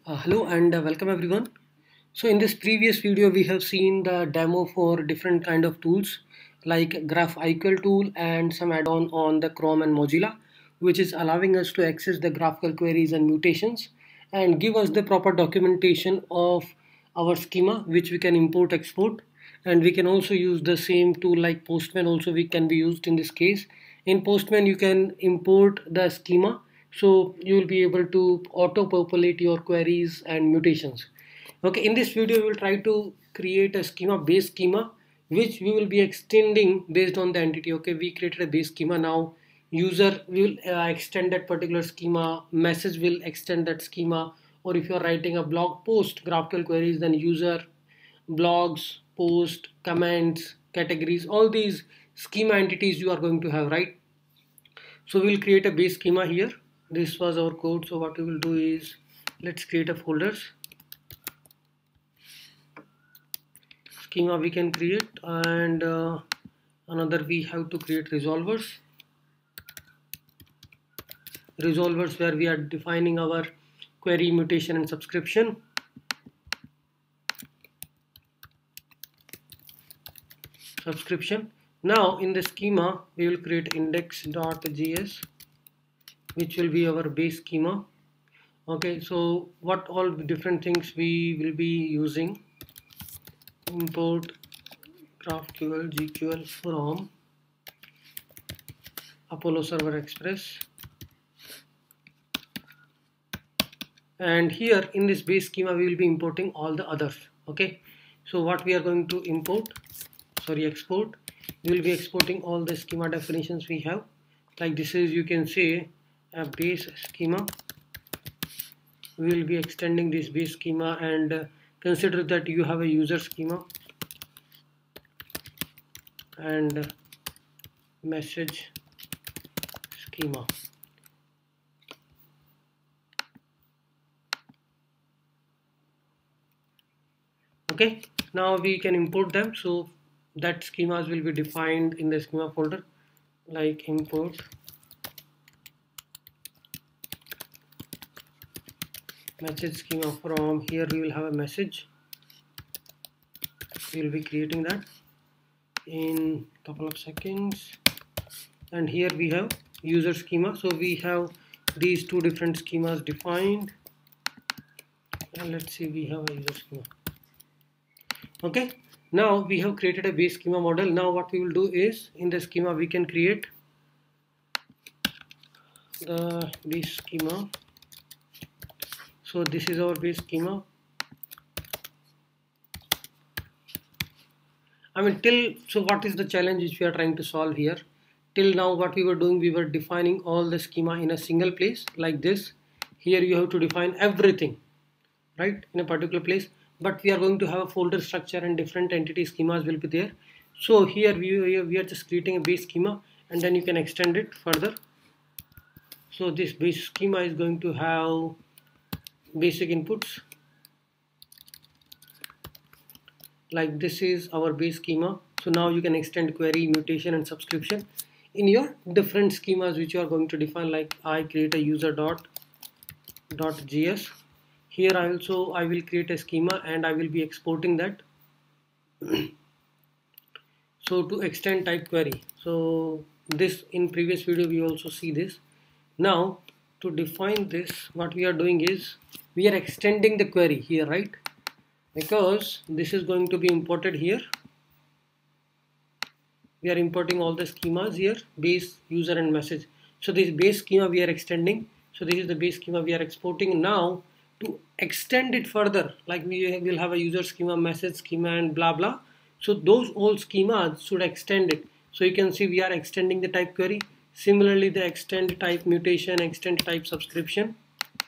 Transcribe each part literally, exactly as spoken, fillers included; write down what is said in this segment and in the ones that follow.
Uh, hello and uh, welcome everyone. So in this previous video we have seen the demo for different kind of tools like GraphIQL tool and some add-on on the Chrome and Mozilla, which is allowing us to access the graphical queries and mutations and give us the proper documentation of our schema, which we can import export. And we can also use the same tool like Postman also we can be used in this case. In Postman you can import the schema, so you will be able to auto populate your queries and mutations. Okay, in this video we will try to create a schema, base schema, which we will be extending based on the entity. Okay, we created a base schema. Now user will uh, extend that particular schema, message will extend that schema, or if you are writing a blog post graphical queries, then user, blogs, post, comments, categories, all these schema entities you are going to have, right? So we'll create a base schema here. This was our code. So what we will do is, let's create a folders. Schema we can create, and uh, another we have to create resolvers. Resolvers where we are defining our query, mutation and subscription. Subscription. Now in the schema we will create index.js, which will be our base schema. Okay, so what all different things we will be using: import GraphQL G Q L from Apollo Server Express, and here in this base schema we will be importing all the others. Okay, so what we are going to import, sorry export, we will be exporting all the schema definitions we have. Like this is, you can say, a base schema. We will be extending this base schema, and uh, consider that you have a user schema and uh, message schema. Okay, now we can import them. So that schemas will be defined in the schema folder, like import message schema. From here we will have a message. We will be creating that in a couple of seconds. And here we have user schema. So we have these two different schemas defined, and let's see, we have a user schema. Okay, now we have created a base schema model. Now what we will do is, in the schema we can create the base schema. So this is our base schema. I mean, till, so what is the challenge which we are trying to solve here? Till now what we were doing, we were defining all the schema in a single place like this. Here you have to define everything, right, in a particular place. But we are going to have a folder structure and different entity schemas will be there. So here we, we are just creating a base schema, and then you can extend it further. So this base schema is going to have basic inputs. Like this is our base schema. So now you can extend query, mutation and subscription in your different schemas which you are going to define. Like I create a user dot dot js. Here I also I will create a schema and I will be exporting that. So to extend type query, so this in previous video we also see this. Now to define this, what we are doing is, we are extending the query here, right? Because this is going to be imported here. We are importing all the schemas here, base, user and message. So this base schema we are extending. So this is the base schema we are exporting. Now to extend it further, like we will have a user schema, message schema and blah blah. So those all schemas should extend it. So you can see we are extending the type query. Similarly the extend type mutation, extend type subscription.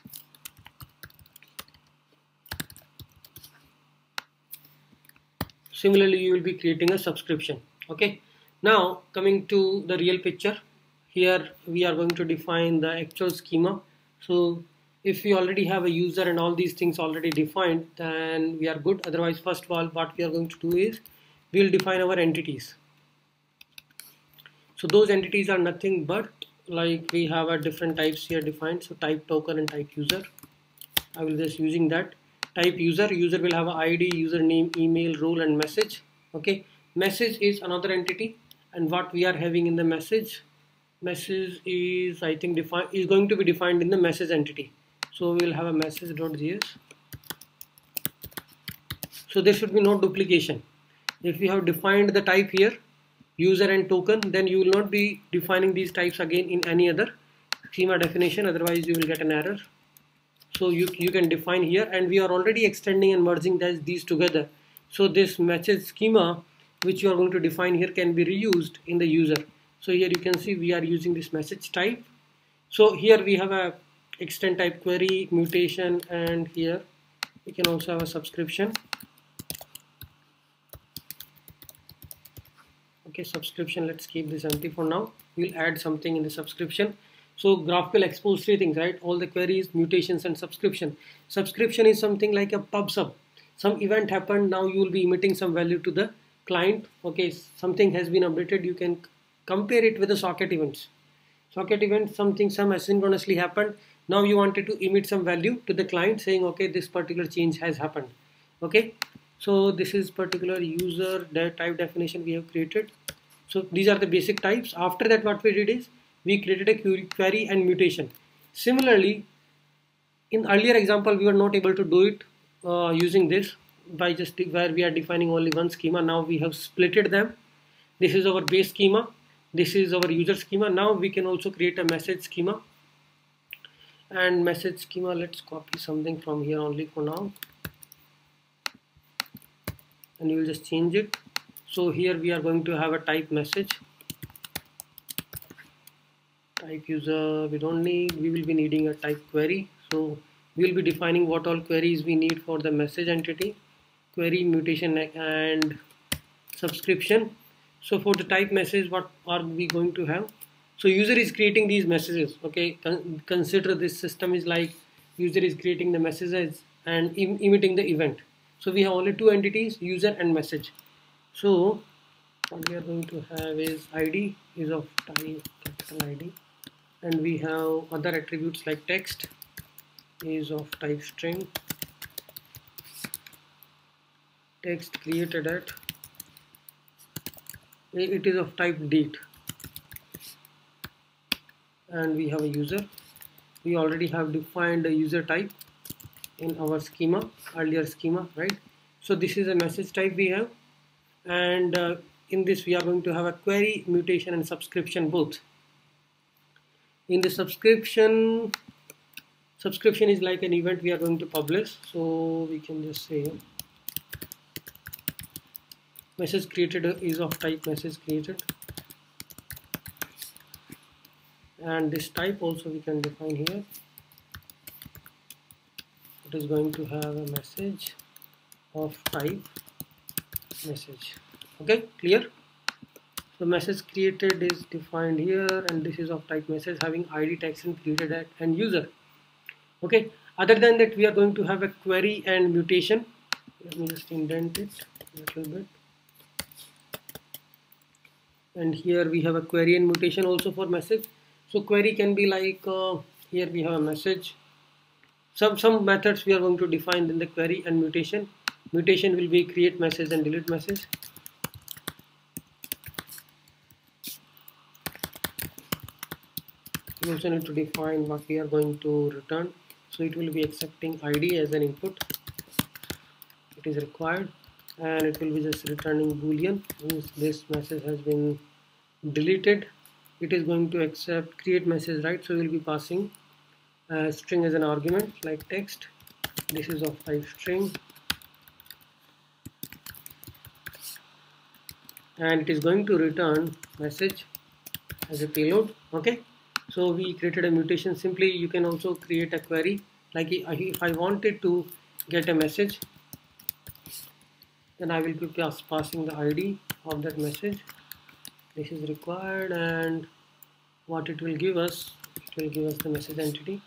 Similarly you will be creating a subscription. Okay, now coming to the real picture, here we are going to define the actual schema. So if we already have a user and all these things already defined, then we are good. Otherwise, first of all, what we are going to do is, we will define our entities. So those entities are nothing but, like, we have a different types here defined. So type token and type user. I will just using that. Type user. User will have a I D, username, email, role, and message. Okay. Message is another entity, and what we are having in the message, message is I think defined is going to be defined in the message entity. So we will have a message.js. So there should be no duplication. If we have defined the type here, user and token, then you will not be defining these types again in any other schema definition, otherwise you will get an error. So you, you can define here, and we are already extending and merging this, these together. So this message schema which you are going to define here can be reused in the user. So here you can see we are using this message type. So here we have a extend type query, mutation, and here we can also have a subscription. Okay, subscription, let's keep this empty for now. We'll add something in the subscription. So graph will expose three things, right? All the queries, mutations, and subscription. Subscription is something like a pub sub. Some event happened, now you will be emitting some value to the client. Okay, something has been updated, you can compare it with the socket events. Socket events, something some asynchronously happened, now you wanted to emit some value to the client saying okay, this particular change has happened. Okay, so this is particular user type definition we have created. So these are the basic types. After that, what we did is we created a query and mutation. Similarly, in earlier example we were not able to do it uh, using this by just where we are defining only one schema. Now we have splitted them. This is our base schema, this is our user schema. Now we can also create a message schema. And message schema, let's copy something from here only for now, and you will just change it. So here we are going to have a type message, type user we don't need, we will be needing a type query. So we will be defining what all queries we need for the message entity, query, mutation, and subscription. So for the type message, what are we going to have? So user is creating these messages. Okay, Con consider this system is like user is creating the messages and em emitting the event. So we have only two entities, user and message. So what we are going to have is I D is of type capital I D, and we have other attributes like text is of type string, text created at, it is of type date, and we have a user. We already have defined a user type in our schema, earlier schema, right? So this is a message type we have, and uh, in this we are going to have a query, mutation, and subscription both. In the subscription, subscription is like an event we are going to publish, so we can just say message created is of type message created, and this type also we can define here. It is going to have a message of type message. Okay, clear? So message created is defined here, and this is of type message having I D, text, and created at and user. Okay, other than that we are going to have a query and mutation. Let me just indent it a little bit. And here we have a query and mutation also for message. So query can be like uh, here we have a message. Some some methods we are going to define in the query and mutation. Mutation will be create message and delete message. We also need to define what we are going to return. So it will be accepting I D as an input. It is required, and it will be just returning boolean means this message has been deleted. It is going to accept create message, right? So we will be passing a string as an argument like text. This is of type string, and it is going to return message as a payload. Okay, so we created a mutation. Simply you can also create a query like if I wanted to get a message, then I will be pass, passing the I D of that message. This is required, and what it will give us, it will give us the message entity.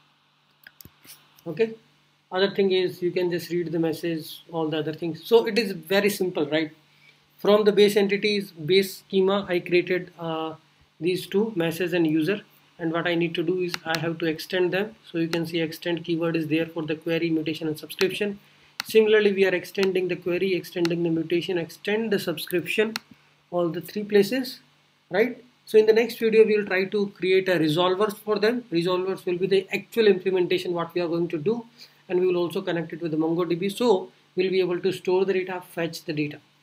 Okay, other thing is you can just read the message, all the other things. So it is very simple, right? From the base entities, base schema, I created uh, these two, message and user. and what I need to do is I have to extend them. So you can see extend keyword is there for the query, mutation and subscription. Similarly, we are extending the query, extending the mutation, extend the subscription, all the three places, right? So in the next video, we will try to create a resolvers for them. Resolvers will be the actual implementation what we are going to do, and we will also connect it with the MongoDB, so we'll be able to store the data, fetch the data.